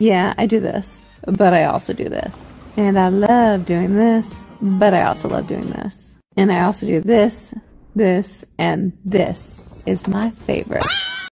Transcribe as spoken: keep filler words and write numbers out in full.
Yeah, I do this, but I also do this. And I love doing this, but I also love doing this. And I also do this, this, and this is my favorite.